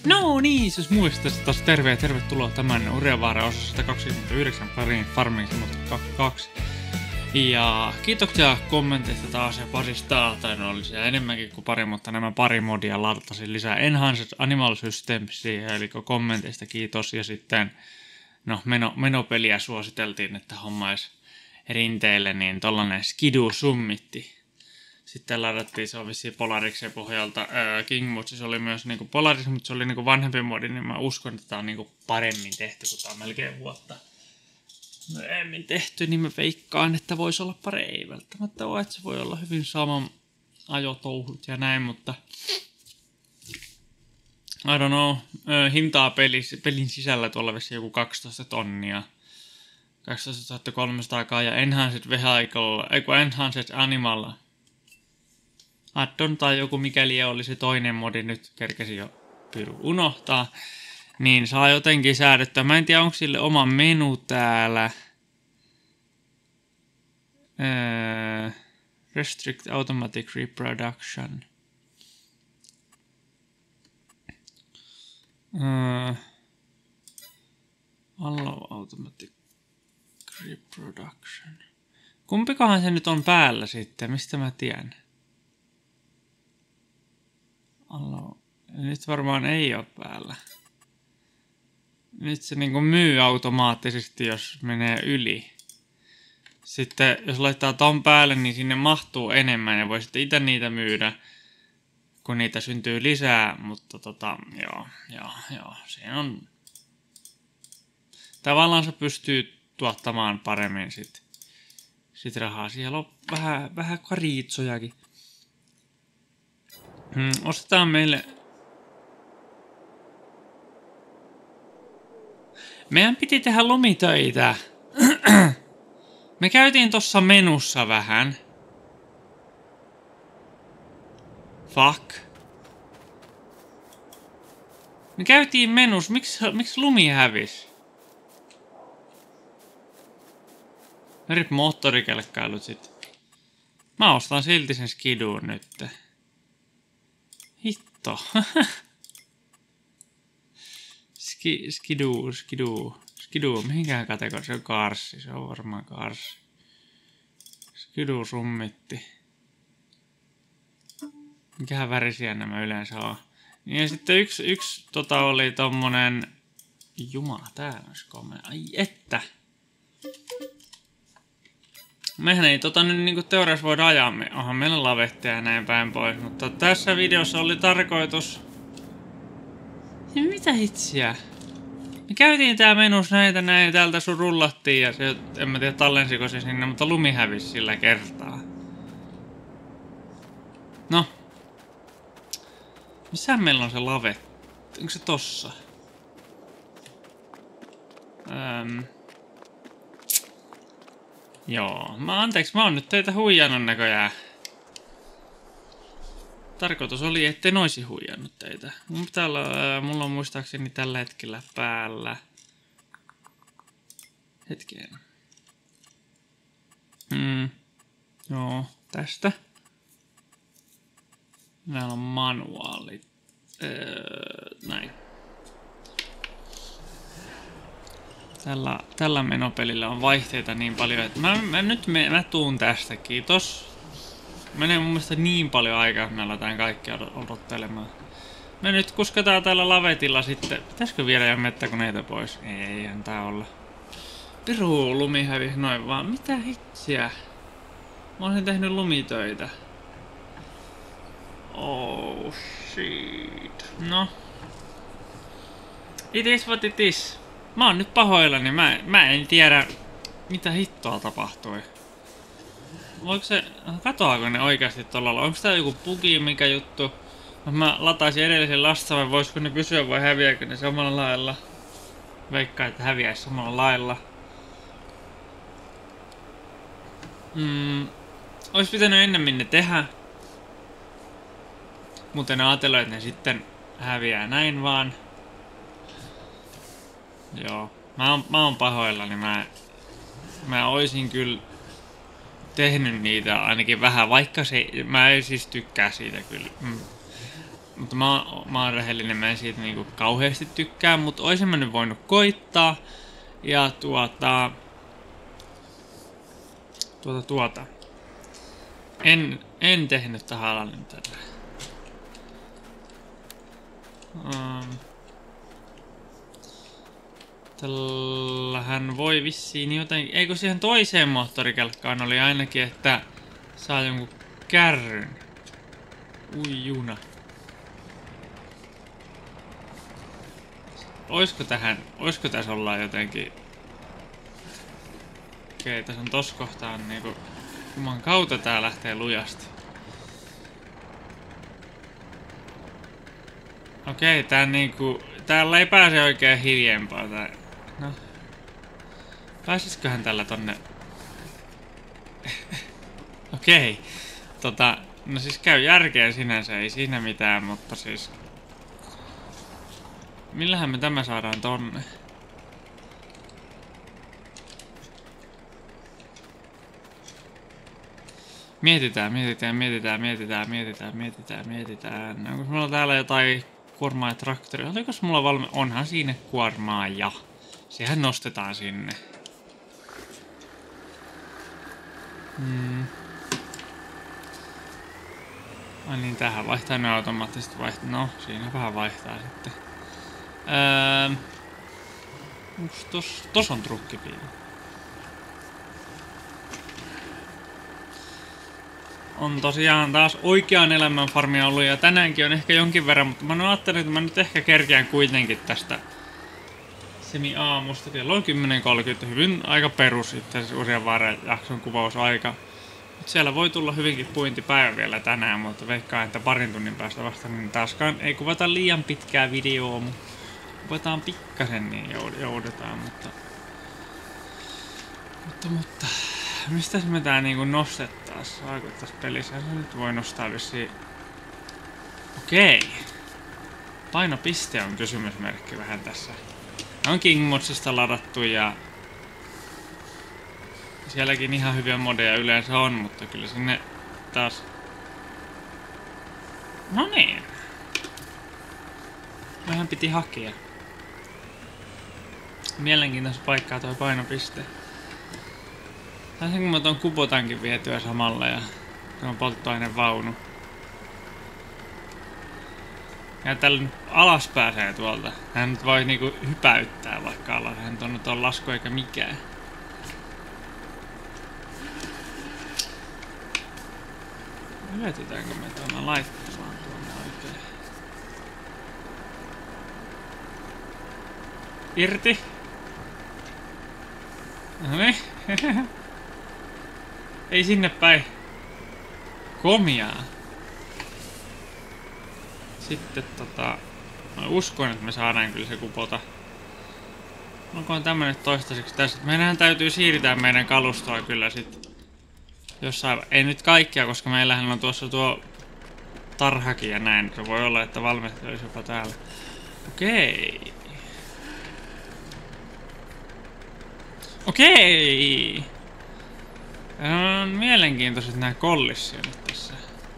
No niin, jos muistaisi taas tervetuloa tämän Urjavaara osa 129 pariin Farming Simulator 2. Ja kiitoksia kommenteista taas ja parista, tai no oli siellä enemmänkin kuin pari, mutta nämä pari modia latasin lisää Enhanced Animal Systemsia, eli kommenteista kiitos, ja sitten no menopeliä suositeltiin, että hommaisi rinteille, niin tollanen Skidoo Summitti. Sitten ladattiin, se on vissiin Polariksen pohjalta King Mode, se oli myös niinku Polaris, mutta se oli niinku vanhempi modi, niin mä uskon, että tää on niinku paremmin tehty, kun tää on melkein vuotta myöhemmin tehty, niin mä veikkaan, että voisi olla pari, ei välttämättä ole, että se voi olla hyvin saman ajotouhut ja näin, mutta I don't know, hintaa pelin sisällä tuolla vissiin joku 12 tonnia. 12 300 ja Enhanced Vehicle, Enhanced Animal addon tai joku mikäli oli se toinen modi, nyt kerkesin jo piru unohtaa, niin saa jotenkin säädettyä. Mä en tiedä, onko sille oma menu täällä. Restrict Automatic Reproduction. Allow Automatic Reproduction. Kumpikohan se nyt on päällä sitten? Mistä mä tiedän? Nyt varmaan ei ole päällä. Nyt se niinku myy automaattisesti, jos menee yli. Sitten jos laittaa ton päälle, niin sinne mahtuu enemmän ja voi sitten itse niitä myydä, kun niitä syntyy lisää. Mutta joo, siinä on... Tavallaan se pystyy tuottamaan paremmin sit rahaa. Siellä on vähän kariitsojakin. Ostetaan meille... Meidän piti tehdä lomitöitä. Me käytiin tossa menussa vähän. Fuck. Me käytiin menussa. Miksi lumi hävis? Rip moottorikelkkailut sit. Mä ostan silti sen Skidoon nyt. Hitto. Skidoo. Mihinkään kategoria? Se on Karsi. Se on varmaan Karsi. Skidoo Summitti. Mikähän värisiä nämä yleensä on. Ja sitten yksi oli tommonen... Jumala, täällä olisi komea. Ai että! Mehän ei nyt niinku teoriassa voida ajaa. Onhan meillä lavettia ja näin päin pois. Mutta tässä videossa oli tarkoitus... Ja mitä hitsiä? Me käytiin tää menus näitä näin, täältä sun rullattiin ja se, en mä tiedä tallensiko se sinne, mutta lumi hävisi sillä kertaa. No. Missä meillä on se lave? Onko se tossa? Joo, mä oon nyt teitä huijannut näköjään. Tarkoitus oli, etten oisi huijannut teitä. Mulla on muistaakseni tällä hetkellä päällä. Hetkeen. Joo, tästä. Näillä on manuaalit. Näin. Tällä menopelillä on vaihteita niin paljon, että mä tuun tästä, kiitos. Menee mun mielestä niin paljon aikaa, että me aletaan kaikkia odottelemaan. Me nyt kuskataan täällä lavetilla sitten. Pitäisikö viedä jo mettäkoneita pois? Ei antaa olla. Piru lumi hävisi noin vaan. Mitä hitsiä? Mä olisin tehnyt lumitöitä. Oh shit. No. It is what it is. Mä oon nyt pahoillani. Mä en tiedä mitä hittoa tapahtui. Voiko se... Katoaako ne oikeasti tuolla lailla? Onko tää joku bugi, mikä juttu? Mä lataisin edellisen lasta vai voisiko ne pysyä vai häviääkö ne samalla lailla? Veikkaa, että häviäisi samalla lailla. Ois pitänyt ennemmin ne tehdä. Mutta en ajatellut, että ne sitten häviää näin vaan. Joo. Mä oon pahoillani. Mä oisin kyllä tehnyt niitä ainakin vähän, vaikka se, mä en siis tykkää siitä kyllä. Mutta mä oon rehellinen, mä en siitä niinku kauheasti tykkää, mutta oisin mä nyt voinut koittaa. Ja En tehnyt tahallaan tällä. Tällähän voi vissiin jotenkin... Eikö siihen toiseen moottorikelkkaan oli ainakin, että saa jonkun kärryn. Ui juna. Oisko tässä ollaan jotenkin... Okei, tässä on tossa kohtaa niinku... Juman kautta tää lähtee lujasti. Okei, tää niinku... Täällä ei pääse oikein hiljempaa tää... No... Pääsisiköhän tällä tonne... Okei. No siis käy järkeen sinänsä, ei siinä mitään, mutta siis... Millähän me tämä saadaan tonne? Mietitään. Onko mulla täällä jotain kuormaa ja traktoria? Oliko mulla onhan siinä kuormaa ja... Sehän nostetaan sinne. Ai niin, tähän vaihtaa ne automaattisesti No, siinä vähän vaihtaa sitten. Tos on trukkipiili. On tosiaan taas oikean elämän farmia ollut ja tänäänkin on ehkä jonkin verran, mutta mä ajattelin, että mä nyt ehkä kerkeän kuitenkin tästä semi-aamusta. Kello on 10.30, hyvin aika perus itse asiassa Urjanvaaren jakson kuvausaika. Mut siellä voi tulla hyvinkin puintipäivä vielä tänään, mutta veikkaan, että parin tunnin päästä vasta niin taaskaan ei kuvata liian pitkää videoa, mutta kuvataan pikkasen niin joudutaan, mutta mistä me tää niinku nostettaas? Saako tässä pelissä? Se nyt voi nostaa vissiin. Okei. Painopiste on kysymysmerkki vähän tässä. On Kingmodsista ladattu ja sielläkin ihan hyviä modeja yleensä on, mutta kyllä sinne taas... No niin. Vähän piti hakea. Mielenkiintoista paikkaa toi painopiste. Saisinko mä ton Kubotankin vietyä samalla ja tuon polttoainevaunu. Ja tällä nyt alas pääsee tuolta. Hän nyt voi niinku hypäyttää vaikka alas. Hän on nyt on lasku eikä mikään. Yritetäänkö me tuonne laittamaan tuonne oikein? Irti. Noniin. Ei sinne päin. Komiaa. Sitten mä uskon, että me saadaan kyllä se Kubota. Onkohan tämmönen toistaiseksi tässä? Meidän täytyy siirtää meidän kalustoa kyllä sit. Jossain, ei nyt kaikkia, koska meillähän on tuossa tuo tarhakin ja näin. Se voi olla, että valmistaja olisi jopa täällä. Okei. Okei. On mielenkiintoiset nämä kollisionit tässä.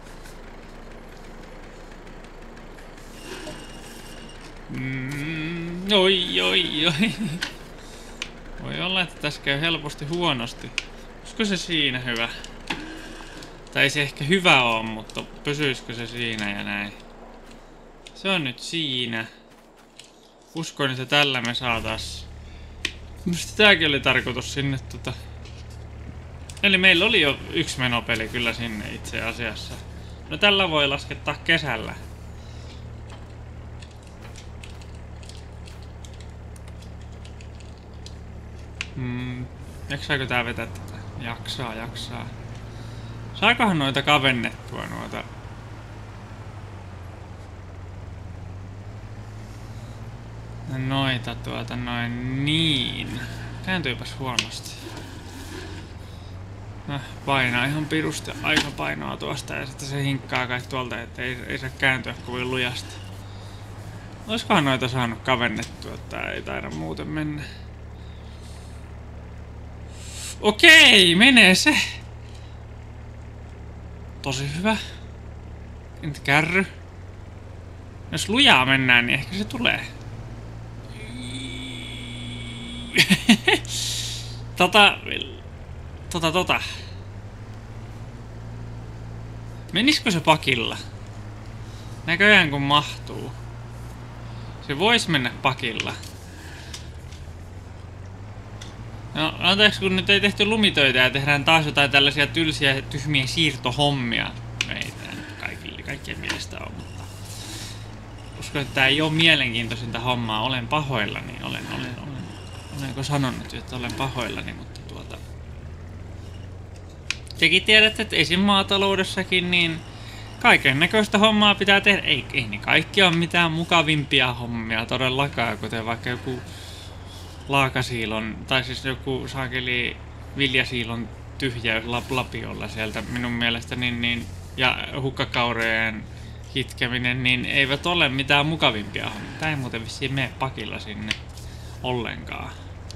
Oi. Voi olla, että tässä käy helposti huonosti. Olisiko se siinä hyvä? Tai ei se ehkä hyvä ole, mutta pysyisikö se siinä ja näin? Se on nyt siinä. Uskoin, että tällä me saatais... Minusta tääkin oli tarkoitus sinne Eli meillä oli jo yksi menopeli kyllä sinne itse asiassa. No tällä voi laskettaa kesällä. Jaksaako tää vetää tätä? Jaksaa. Saakohan noita kavennettua noita? Noita noin niin. Kääntyypäs huonosti. Painaa ihan pirusti aika painoa tuosta ja sitten se hinkkaa kai tuolta, että ei saa kääntyä kovin lujasti. Oiskohan noita saanut kavennettua, tää ei taida muuten mennä. Okei, menee se. Tosi hyvä. Entä kärry? Jos lujaa mennään, niin ehkä se tulee. Tota. Menisikö se pakilla? Näköjään kun mahtuu. Se voisi mennä pakilla. No, anteeksi kun nyt ei tehty lumitöitä ja tehdään taas jotain tällaisia tylsiä, tyhmiä siirtohommia. Ei tää nyt kaikkien mielestä on, mutta... Uskon, että tää ei oo mielenkiintoisinta hommaa. Olen pahoillani. Olenko sanonut, että olen pahoillani, mutta Tekin tiedätte, että esim. Maataloudessakin niin kaiken näköistä hommaa pitää tehdä. Ei ne kaikki ole mitään mukavimpia hommia todellakaan, kuten vaikka joku laakasiilon, tai siis joku saakeli viljasiilon tyhjäys lapiolla sieltä minun mielestäni, niin, ja hukkakaurojen kitkeminen, niin eivät ole mitään mukavimpia hommia. Tää ei muuten vissiin mene pakilla sinne ollenkaan.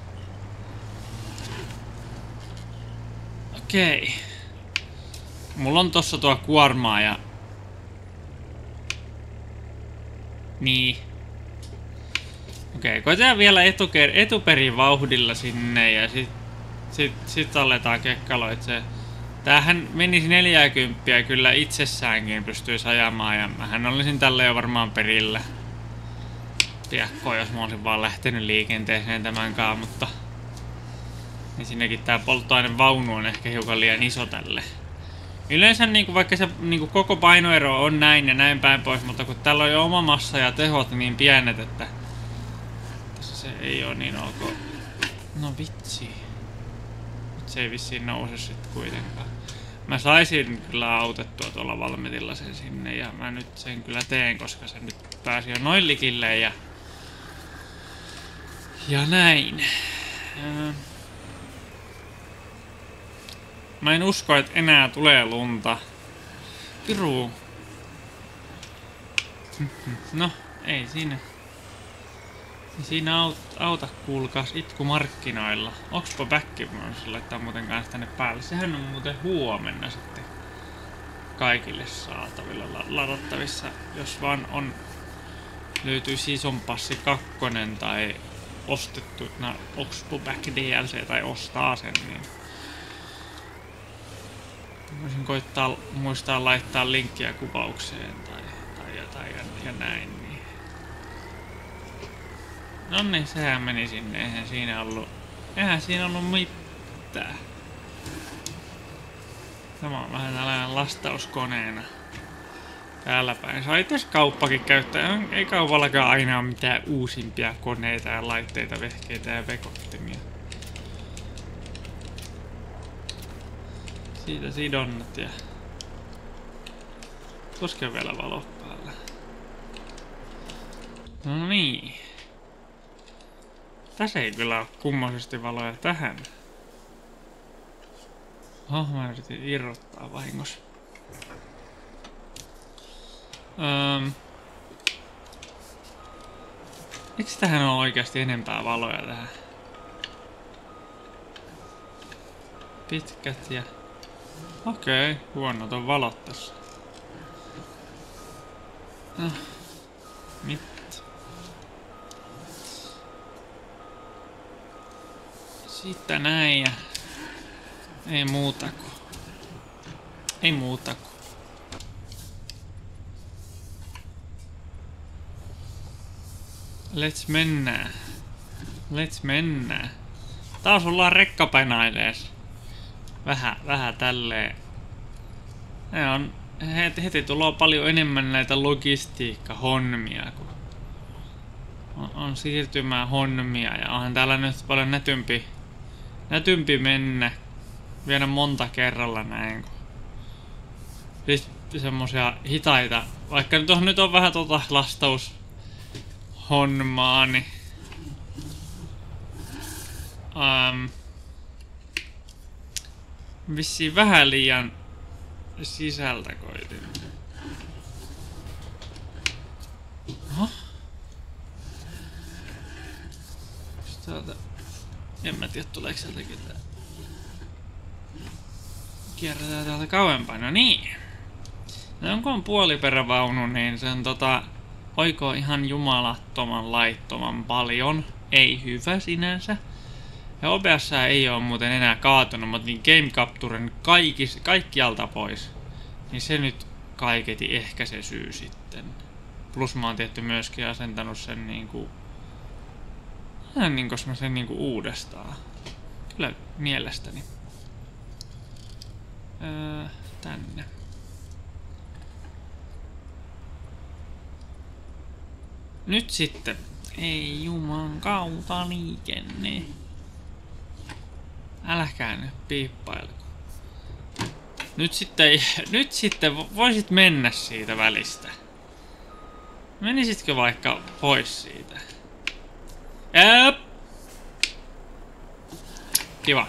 Okei. Mulla on tossa tuo kuormaa ja... Niin. Okei, koitetaan vielä etuperin vauhdilla sinne ja sit aletaan kekkaloitse. Tämähän menisi 40 kyllä itsessäänkin pystyisi ajamaan ja mähän olisin tällä jo varmaan perillä. Piakkoon, jos mä olisin vaan lähtenyt liikenteeseen tämänkaan, mutta... Niin sinnekin tää polttoainevaunu on ehkä hiukan liian iso tälle. Yleensä niinku, vaikka se niinku, koko painoero on näin ja näin päin pois, mutta kun täällä on jo oma massa ja tehot niin pienet, että tässä se ei oo niin ok. No vitsi. Nyt se ei vissiin nouse sit kuitenkaan. Mä saisin kyllä autettua tuolla Valmetilla sen sinne ja mä nyt sen kyllä teen, koska se nyt pääsi jo noin likille ja näin. Mä en usko, että enää tulee lunta. Piru. No, ei siinä. Ei siinä auta kuulkaas itku markkinoilla. Oxpo Back voisi laittaa muuten kanssa tänne päälle. Sehän on muuten huomenna sitten kaikille saatavilla ladattavissa. Jos vaan on löytyy Season Passi 2 tai ostettu Oxpo Back DLC tai ostaa sen, niin voisin koittaa muistaa laittaa linkkiä kuvaukseen tai jotain ja näin. Niin. No niin, sehän meni sinne. Eihän siinä ollut mitään. Tämä on vähän tällainen lastauskoneena. Täällä päin. Saa itse kauppakin käyttää. Ei kaupallakaan aina ole mitään uusimpia koneita ja laitteita, vehkeitä ja vekottimia. Siitä sidonnat ja... Koske vielä valot päällä. No niin. Tässä ei kyllä ole kummoisesti valoja tähän. Mä yritin irrottaa vahingossa. Miksi tähän on oikeasti enempää valoja tähän? Pitkät ja... Okei, huonot on valot tässä. Mit? Siitä näin ja... Ei muuta kuin... Let's mennä. Taas ollaan rekkapainailees. Vähän tälleen. Ne on... Heti tulee paljon enemmän näitä logistiikkahommia, kun... On siirtymään hommia ja onhan täällä nyt paljon nätympi mennä. Vielä monta kerralla näin, kun... Siis semmosia hitaita... Vaikka nyt on vähän lastaushommaa, niin... Vissiin vähän liian sisältä koitin. Oho. Täältä... En mä tiedä tuleeko sieltäkin tää. Kierretään täältä kauempaa. No niin. No kun on puoliperävaunu, niin se on oikoo ihan jumalattoman laittoman paljon. Ei hyvä sinänsä. Ja OBS ei oo muuten enää kaatunut, mutta niin Game Capturen kaikkialta pois. Niin se nyt kaiketi ehkä se syy sitten. Plus mä oon tietty myöskin asentanut sen niinku... Vähän niin mä sen niinku uudestaan. Kyllä mielestäni. Tänne. Nyt sitten. Ei juman kautta liikenne. Älkää nyt piippailko. Nyt sitten voisit mennä siitä välistä. Menisitkö vaikka pois siitä? Jep. Kiva.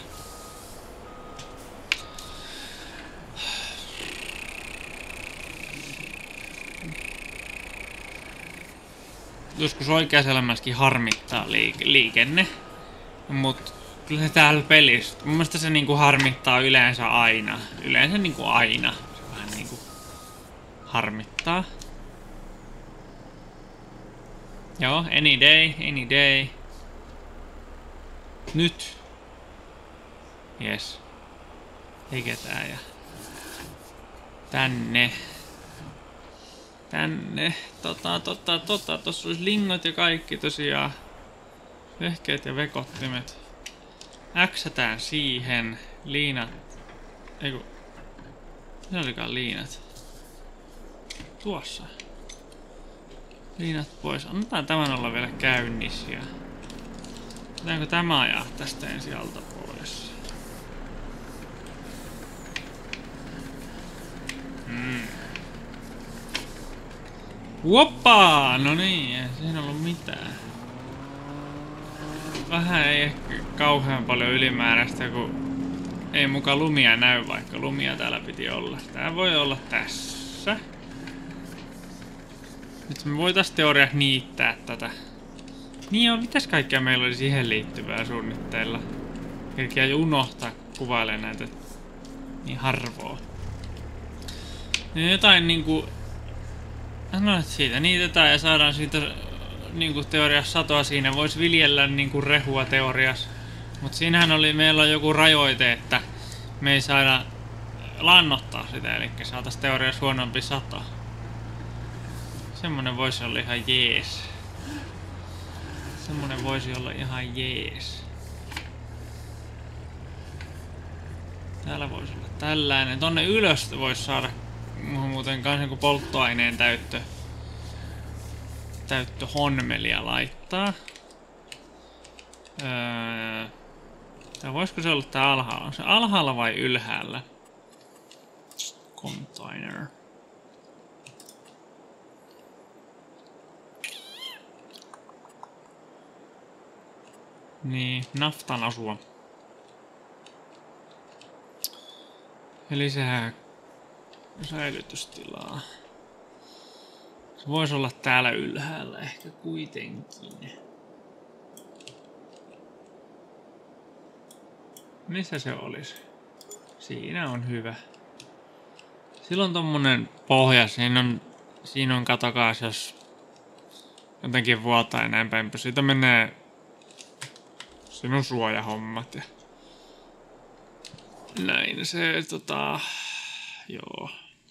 Joskus oikeassa elämässäkin harmittaa liikenne. Mut kyllä se täällä pelissä. Mun mielestä se niinku harmittaa yleensä aina. Yleensä niinku aina. Se vähän niinku harmittaa. Joo, any day, any day. Nyt. Yes. Ei ketään ja... Tänne. Tänne. Tossa olisi lingot ja kaikki tosiaan. Vehkeet ja vekottimet. Äksätään siihen. Liinat. Eiku. Se olikaan liinat. Tuossa. Liinat pois. Annetaan tämän olla vielä käynnissä. Pitääkö tämä ajaa tästä ensin alta pois? Huoppaa! No niin, ei siinä ollut mitään. Vähän ei ehkä kauhean paljon ylimääräistä, kun ei muka lumia näy, vaikka lumia täällä piti olla. Tää voi olla tässä. Nyt me voitais teoriassa niittää tätä. Niin joo, mitäs kaikkea meillä oli siihen liittyvää suunnitteilla? Kerkiä unohtaa kuvailee näitä niin harvoa. Niin jotain niinku... No, siitä niitetään ja saadaan siitä niinku teoriassa satoa siinä. Vois viljellä niinku rehua teoriassa. Mut siinähän oli, meillä on joku rajoite, että me ei saada lannottaa sitä, eli saatais teoriassa huonompi sato. Semmonen voisi olla ihan jees. Semmonen voisi olla ihan jees. Täällä voisi olla tällainen. Tonne ylös voisi saada muuten kans joku polttoaineen täyttö honmelia laittaa. Tai voisiko se olla tää alhaalla? On se alhaalla vai ylhäällä? Container. Niin, naftan asua. Ja lisää säilytystilaa. Se voisi olla täällä ylhäällä ehkä kuitenkin. Missä se olisi? Siinä on hyvä. Silloin tommonen pohja, siinä on katokaas, jos jotenkin vuotaa ja näin päin. Siitä menee sinun suojahommat ja näin se joo.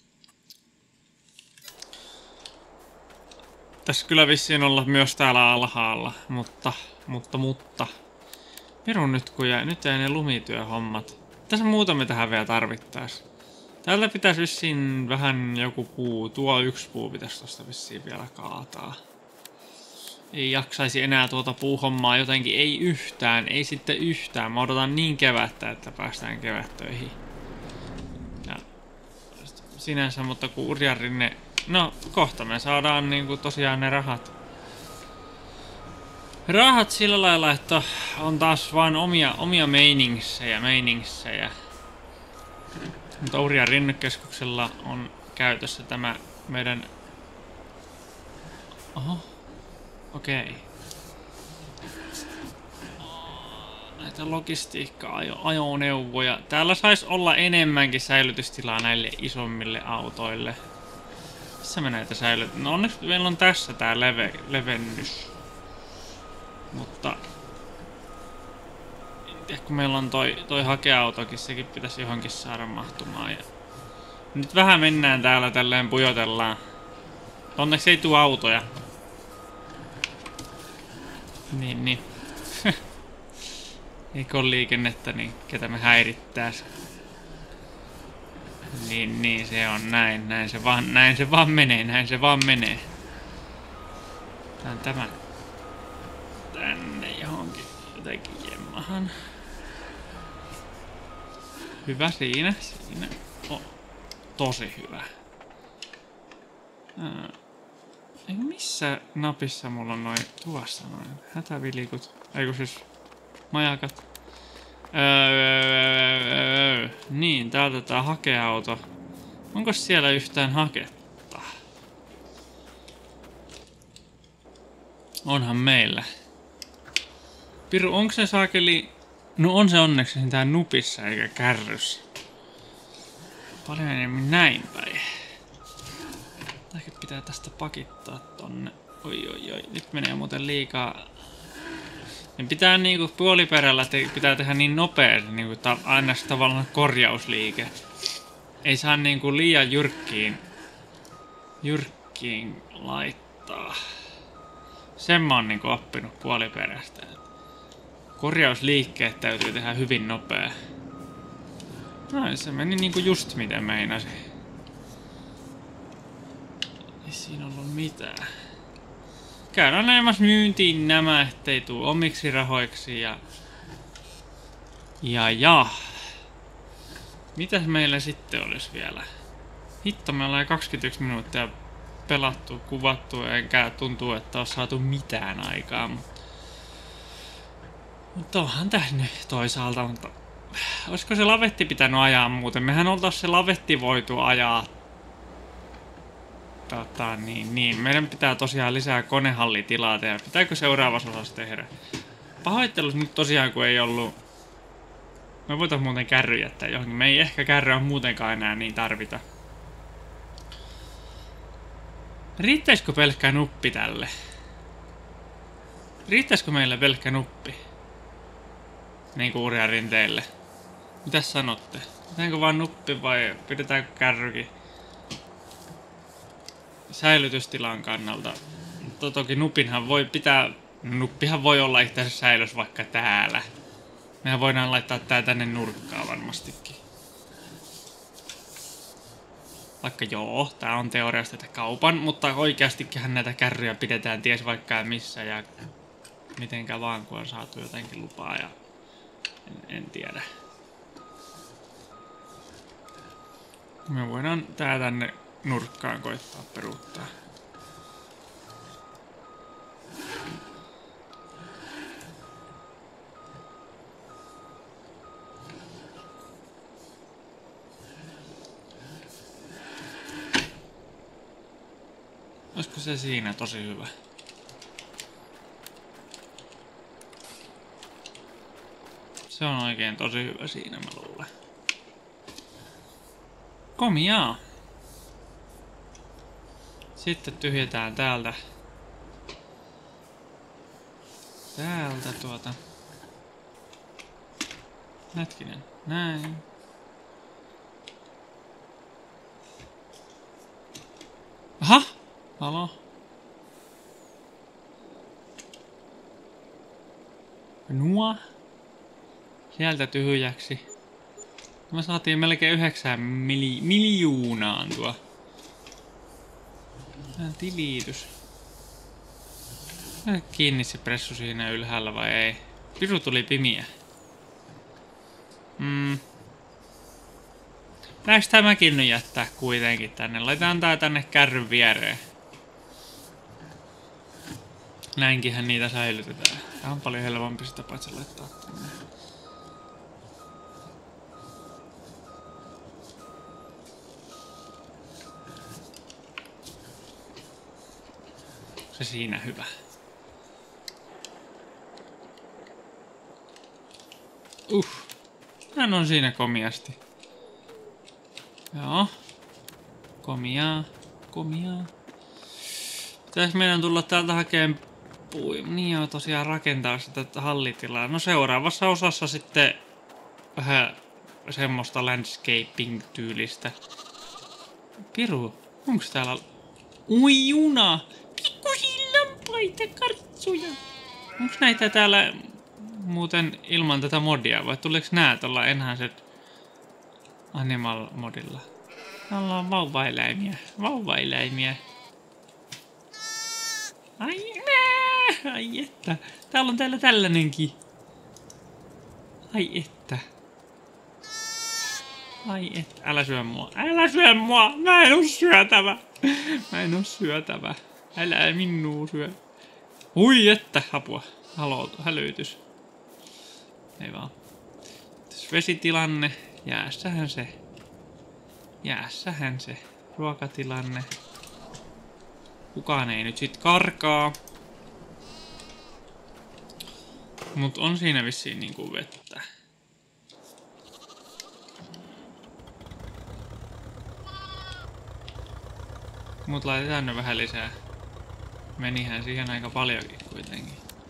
Tässä kyllä vissiin olla myös täällä alhaalla, mutta. Perun nyt kun nyt jäi ne lumityöhommat. Tässä muuta me tähän vielä tarvittais. Täältä pitäisi vissiin vähän joku puu, tuo yksi puu pitäisi tosta vissiin vielä kaataa. Ei jaksaisi enää tuota puuhommaa jotenkin, ei sitten yhtään. Mä odotan niin kevättä, että päästään kevättöihin. Ja sinänsä, mutta kun Urjarinne... No, kohta me saadaan niinku tosiaan ne rahat. Rahat sillä lailla, että on taas vain omia meiningssejä. Mutta Urjan rinnekeskuksella on käytössä tämä meidän... Oho. Okei. Näitä logistiikka-ajoneuvoja. Täällä saisi olla enemmänkin säilytystilaa näille isommille autoille. Missä me näitä säilyt? No onneksi meillä on tässä tää levennys. Mutta... kun meillä on toi hakeautokin, sekin pitäisi johonkin saada mahtumaan. Ja... Nyt vähän mennään täällä tälleen pujotellaan. Onneksi ei tuu autoja. Niin. Eikö ole liikennettä, niin ketä me häirittäis. Niin se on näin. Näin se vaan menee. Tää on tämä. Tänne johonkin jotenkin jemmahan. Hyvä siinä. Oh, tosi hyvä. Missä napissa mulla on noin tuossa noin hätävilikut? Eiku siis majakat. Niin, täältä tää hakeauto. Onko siellä yhtään haketta? Onhan meillä. Piru, onko se saakeli... No on se onneksi tää nupissa eikä kärryssä. Paljon enemmän näin päin. Tämäkin pitää tästä pakittaa tonne. Oi. Nyt menee muuten liikaa. Niin pitää niinku puoliperällä pitää tehdä niin nopeasti, niinku aina tavallaan korjausliike. Ei saa niinku liian jyrkkiin laittaa. Sen mä oon niinku oppinut puoliperästä. Korjausliikkeet täytyy tehdä hyvin nopea. No, se meni niinku just miten meinasin. Ei siinä ollut mitään. Käydään näemäs myyntiin nämä, ettei tuu omiksi rahoiksi ja... Mitäs meillä sitten olisi vielä? Hitto, me ollaan 21 minuuttia pelattu, kuvattu, enkä tuntuu, että on saatu mitään aikaa. Mutta onhan tässä nyt toisaalta, mutta... Olisiko se lavetti pitänyt ajaa muuten? Mehän oltais se lavetti voitu ajaa. Niin. Meidän pitää tosiaan lisää konehallitilaa tehdä. Pitääkö seuraavassa osassa tehdä? Pahoittelus nyt tosiaan, kun ei ollut... Me voitais muuten kärry jättää johonkin. Me ei ehkä kärryä muutenkaan enää niin tarvita. Riittäisikö pelkkä nuppi tälle? Riittäisikö meille pelkkä nuppi? Niin kuin urjarinteille. Mitäs sanotte? Pitääkö vaan nuppi vai pidetäänkö kärrykin? Säilytystilan kannalta. Mutta toki nupinhan voi pitää... Nuppihan voi olla itse asiassa säilös vaikka täällä. Mehän voidaan laittaa tää tänne nurkkaan varmastikin. Vaikka joo, tää on teoriasta tätä kaupan, mutta oikeastikinhan näitä kärryjä pidetään ties vaikka missä ja mitenkä vaan, kun on saatu jotenkin lupaa ja en tiedä. Me voidaan tää tänne nurkkaan koittaa peruuttaa. Olisiko se siinä tosi hyvä? Se on oikein tosi hyvä siinä, mä luulen. Komiaa! Sitten tyhjätään täältä. Hetkinen, näin. Aha! Halo? Nuo? Sieltä tyhjäksi. Me saatiin melkein 9 miljoonaan tuo. Tää tilitys. Kiinni se pressu siinä ylhäällä vai ei? Piru tuli pimiä. Pitääks tämäkin nyt jättää kuitenkin tänne? Laitetaan tää tänne kärryn viereen. Näinkinhän niitä säilytetään. Tää on paljon helpompi sitä paitsi laittaa tänne. Se siinä hyvä. Hän on siinä komiasti. Joo. komiaa. Pitäis meidän tulla täältä hakemaan niin joo, tosiaan rakentaa sitä hallitilaa. No seuraavassa osassa sitten vähän semmoista landscaping-tyylistä. Piru, onks täällä... Ui juna! Pikkusia lampaita, kartsuja! Onks näitä täällä muuten ilman tätä modia, vai tuleeks nää tuolla Enhanced Animal modilla? Täällä on vauvaeläimiä, vauvaeläimiä. Ai että, täällä on täällä tällainenkin. Ai että. Ai että, älä syö mua, älä syö mua, mä en oo syötävä. Mä en oo syötävä, älä minua syö. Ui että, apua, hälytys. Ei vaan. Tässä vesitilanne, jäässähän se. Jäässähän se, ruokatilanne. Kukaan ei nyt sit karkaa. Mut on siinä vissiin niinku vettä. Mut laitetaan ne vähän lisää. Menihän siihen aika paljonkin kuitenkin.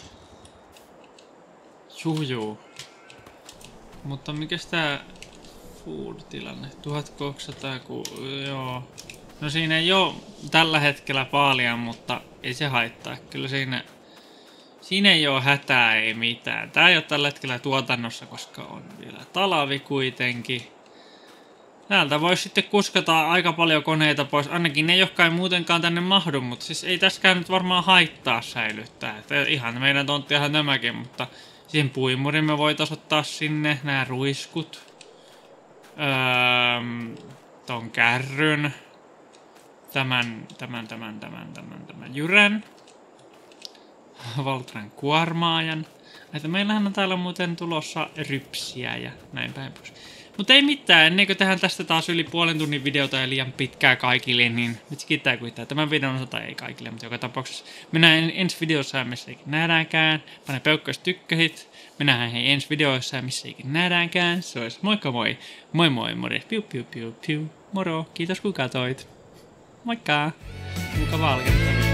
Juu. Mutta mikäs tää food-tilanne? 1200 joo. No siinä ei oo tällä hetkellä paljon, mutta ei se haittaa. Kyllä siinä ei oo hätää, ei mitään. Tää ei oo tällä hetkellä tuotannossa, koska on vielä talvi kuitenkin. Täältä voisi sitten kuskata aika paljon koneita pois. Ainakin ne, jotka ei muutenkaan tänne mahdu, mutta siis ei tässäkään nyt varmaan haittaa säilyttää. Että ihan meidän tonttiahan tämäkin, mutta siihen puimurin me voitaisiin ottaa sinne nämä ruiskut. Ton kärryn. Tämän jyrän. Valtran kuormaajan. Että meillähän on täällä muuten tulossa rypsiä ja näin päin pois. Mutta ei mitään, ennen kuin tehdään tästä taas yli puolen tunnin videota ja liian pitkää kaikille, niin nyt kiittää kuittaa. Tämän videon osalta ei kaikille, mutta joka tapauksessa mennään ensi videossa, missä ikinä nähdäänkään. Pane peukkois tykkäsit. Mennään hei ensi videoissa, missä ikinä nähdäänkään. Se olisi moikka moi. Moi moi moi. Piu piu piu piu. Moro. Kiitos kun katsoit. Moikka. Mukavaa alkanutta.